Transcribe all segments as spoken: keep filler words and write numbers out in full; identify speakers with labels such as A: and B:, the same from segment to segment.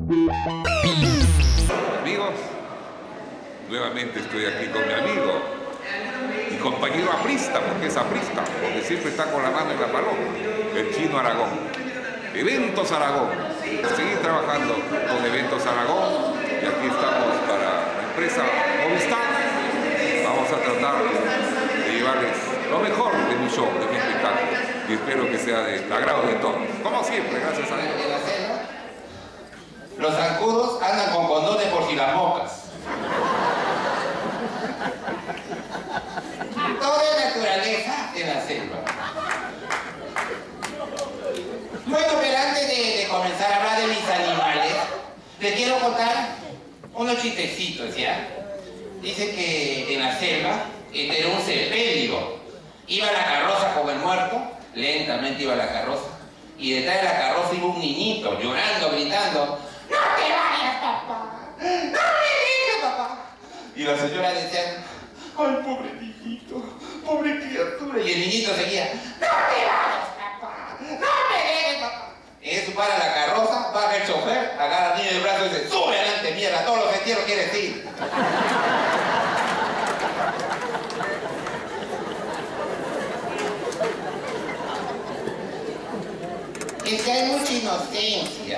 A: Amigos, nuevamente estoy aquí con mi amigo y compañero aprista, porque es aprista, porque siempre está con la mano en la paloma, el Chino Aragón. Eventos Aragón. Seguir trabajando con Eventos Aragón y aquí estamos para la empresa Movistar. Vamos a tratar de llevarles lo mejor de mi show, de mi espectáculo, y espero que sea del agrado de todos. Como siempre, gracias a Dios.
B: Los zancudos andan con condones por si las moscas. Todo es naturaleza en la selva. Bueno, pero antes de, de comenzar a hablar de mis animales, les quiero contar unos chistecitos, ¿ya? Dice que en la selva este era un sepelio. Iba la carroza con el muerto, lentamente iba la carroza, y detrás de la carroza iba un niñito llorando, gritando: ¡no te vayas, papá! ¡No me dejes, papá! Y la señora decía: ¡ay, pobre niñito! ¡Pobre criatura! Y el niñito seguía: ¡no te vayas, papá! ¡No me dejes, papá! En eso para la carroza, baja el chofer, agarra al niño del brazo y dice: ¡sube adelante, mierda! ¡A todos los entierros quieres ir! Es que hay mucha inocencia.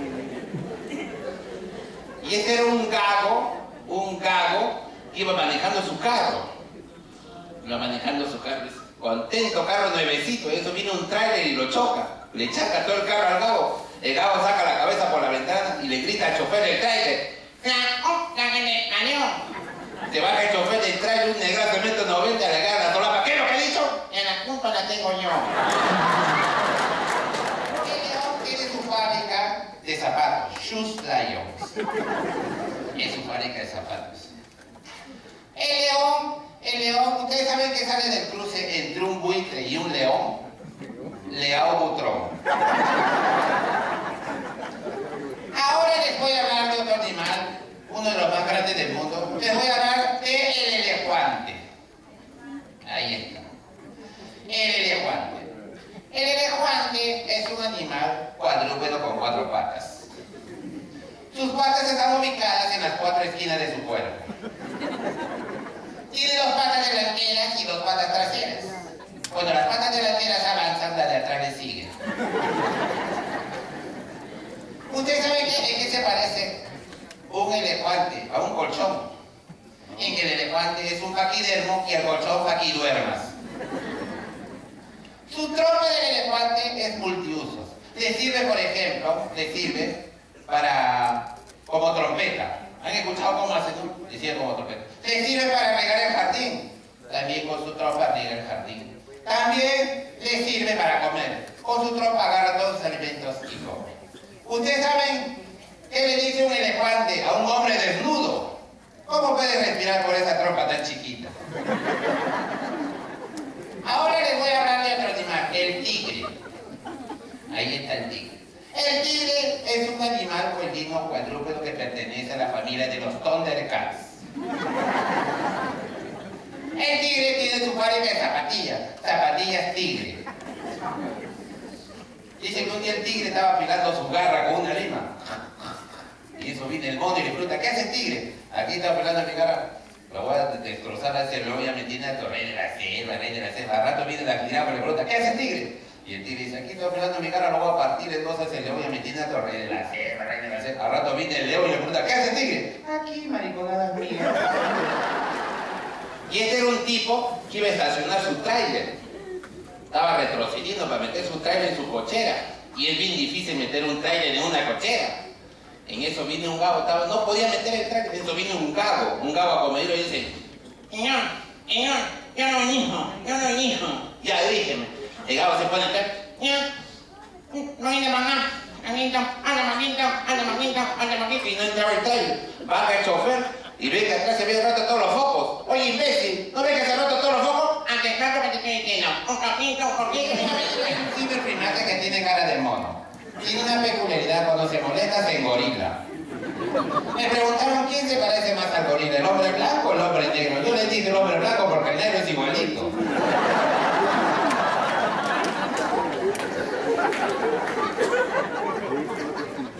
B: Y este era un gago, un gago que iba manejando su carro. Iba manejando su carro, contento, carro nuevecito. Y eso viene un tráiler y lo choca. Le chaca todo el carro al gago. El gago saca la cabeza por la ventana y le grita al chofer del tráiler: se baja el chofer del tráiler, un negrazo de metro noventa, le agarra la solapa. ¿Qué es lo que he dicho? En la culpa la tengo yo. Fábrica de zapatos, Shoes Lions. Es su fábrica de zapatos. El león, el león, ustedes saben que sale del cruce entre un buitre y un león. Leao Butrón. Ahora les voy a hablar de otro animal, uno de los más grandes del mundo. Les voy a hablar del elefante. Ahí está. El elefante. El elefante es un animal cuadrúpedo con cuatro patas. Sus patas están ubicadas en las cuatro esquinas de su cuerpo. Tiene dos patas delanteras y dos patas traseras. Cuando las patas delanteras avanzan, las de atrás le siguen. ¿Ustedes saben qué, en qué se parece un elefante a un colchón? En que el elefante es un paquidermo y el colchón paquiduermas. Su trompa del elefante es multiusos. Le sirve, por ejemplo, le sirve para como trompeta. ¿Han escuchado cómo hace? ¿No? Le sirve como trompeta. Le sirve para regar el jardín. También con su trompa riega el jardín. También le sirve para comer. Con su trompa agarra todos los alimentos y come. ¿Ustedes saben qué le dice un elefante a un hombre desnudo? ¿Cómo puede respirar por esa trompa tan chiquita? Ahora les voy a hablar de otro animal, el tigre. Ahí está el tigre. El tigre es un animal felino cuadrúpedo que pertenece a la familia de los Thundercats. El tigre tiene su fábrica de zapatillas, zapatillas tigre. Dice que un día el tigre estaba afilando su garra con una lima. Y eso viene el mono y le pregunta: ¿qué hace el tigre? Aquí está afilando mi garra. Lo voy a destrozar a ese lobo, ya me tiene a rey de la selva, rey de la selva. Al rato viene la jirafa y le pregunta: ¿qué hace el tigre? Y el tigre dice: aquí estoy operando mi cara, lo voy a partir entonces el león, ya me tiene a rey de la selva, rey de la selva. Al rato viene el león y le pregunta: ¿qué hace el tigre? Aquí, mariconadas mías. Y este era un tipo que iba a estacionar su tráiler. Estaba retrocediendo para meter su tráiler en su cochera. Y es bien difícil meter un tráiler en una cochera. En eso viene un gago, estaba, no podía meter el tráiler, en eso viene un gago, un gago acomedido y dice: señor, señor, yo no hijo, yo no hijo. Ya, dígame. El gago se pone a entrar: señor, no hay de maná, manito, anda manito, anda manito, anda manito. Y no entraba el tráiler. Baja el chofer y ve que atrás se ve roto todos los focos. Oye, imbécil, ¿no ves que se roto todos los focos? Antes claro que te estoy diciendo, un capito, un cortito, un ciberprimate que tiene cara de mono. Tiene una peculiaridad: cuando se molesta se engorila. Me preguntaron quién se parece más al gorila, el hombre blanco o el hombre negro. Yo les dije el hombre blanco porque el negro es igualito.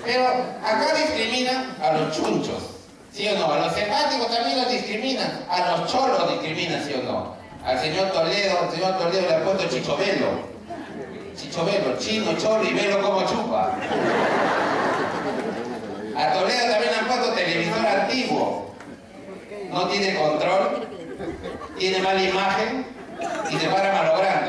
B: Pero acá discriminan a los chunchos, ¿sí o no? A los simpáticos también los discriminan, a los cholos discriminan, ¿sí o no? Al señor Toledo, al señor Toledo le ha puesto chichovelo. Chichovelo, chino, cholo y velo como chupa. A Toledo también le han puesto televisor antiguo. No tiene control, tiene mala imagen y se para malogrando.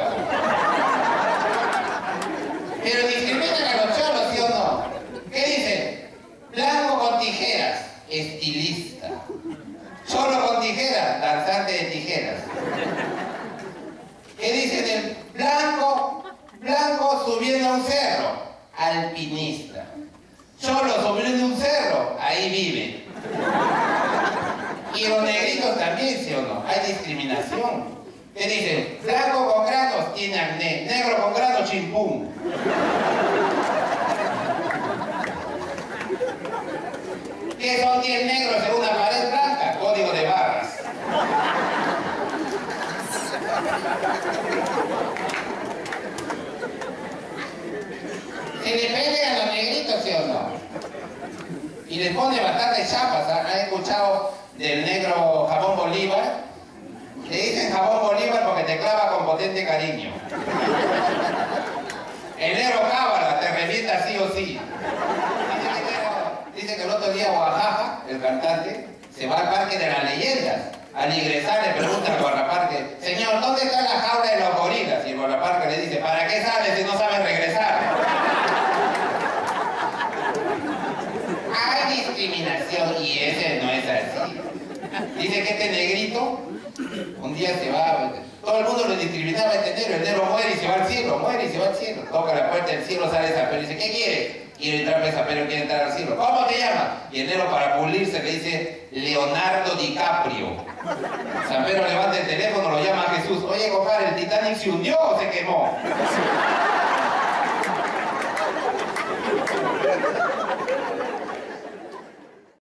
B: Pero discriminan a los cholos, ¿sí o no? ¿Qué dicen? Blanco con tijeras, estilista. Cholo con tijeras, danzante de tijeras. ¿Qué dicen? El blanco, blanco subiendo a un cerro, alpinista. Cholo subiendo un cerro, ahí vive. Y los negritos también, ¿sí o no? Hay discriminación. ¿Qué dicen? Blanco con granos tiene acné, negro con granos chimpún. ¿Qué son diez negros en una pared blanca? Código de barras. Se le pega a los negritos, ¿sí o no? Y les pone bastantes chapas. ¿Han escuchado del negro Jabón Bolívar? Le dicen Jabón Bolívar porque te clava con potente cariño. El negro cábala, te revienta sí o sí. Dice que, dice que el otro día Oaxaca, el cantante, se va al Parque de las Leyendas. Al ingresar le pregunta al guardaparque, señor, ¿dónde está la jaula de los gorilas? Y el guardaparque le dice, ¿para qué sales si no sabes regresar? Hay discriminación y ese no es así. Dice que este negrito un día se va, todo el mundo lo discriminaba a este negro, el negro muere y se va al cielo, muere y se va al cielo. Toca la puerta del cielo, sale Zapero y dice, ¿qué quiere? Y el trape Zapero quiere entrar al cielo. ¿Cómo te llamas? Y el negro para pulirse le dice, Leonardo DiCaprio. Zapero levanta el teléfono, lo llama a Jesús. Oye, compadre, ¿el Titanic se hundió o se quemó?